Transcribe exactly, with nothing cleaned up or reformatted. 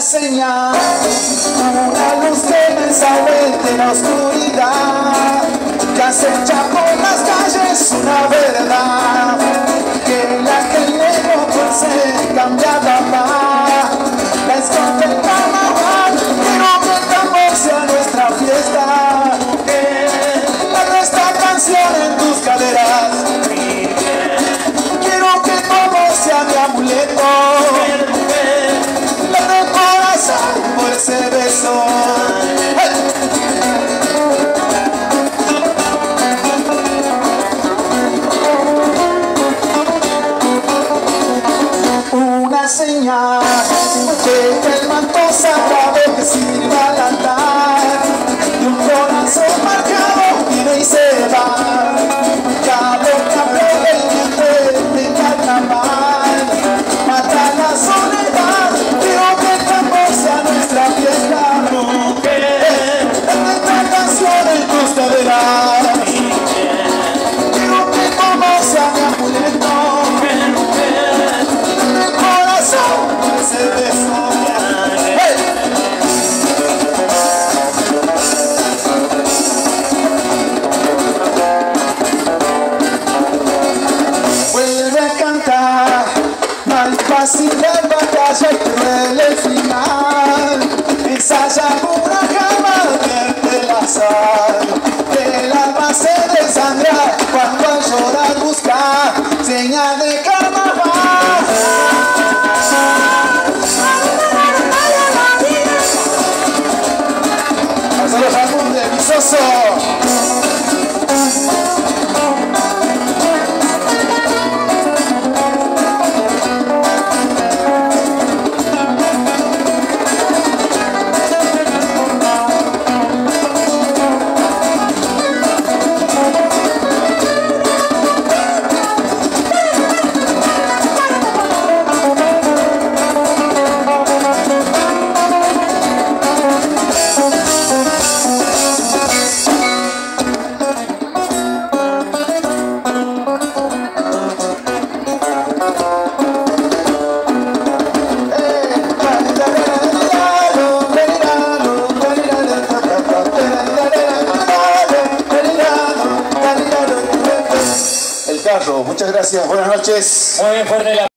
señal, una luz que me salve de la oscuridad, que acecha por las calles una verdad, que la que luego por ser cambiada va, la esconde el carnaval, quiero que el tambor sea nuestra fiesta, que la nuestra canción en tus caderas, quiero que todo sea mi amuleto, por ese beso. Una señal que el manto sagrado que sirva al altar y un corazón marcado viene y se va. Cabo, cabo del vientre de carnaval mata la soledad. Quiero que el tambor sea nuestra fiesta, mujer, nuestra canción en tus caderas. Quiero que todo sea mi amuleto, mi corazón por ese beso. Vuelve a cantar, más fácil de batalla y cruel el final. Ensaya una cama de la sal, el alma se desangra cuando al llorar busca señal de carnaval. Saludos al mundo de Visoso. Muchas gracias, buenas noches. Muy bien, fuerte la